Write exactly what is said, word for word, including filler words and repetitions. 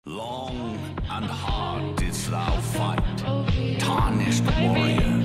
Long and hard didst thou fight, tarnished warrior.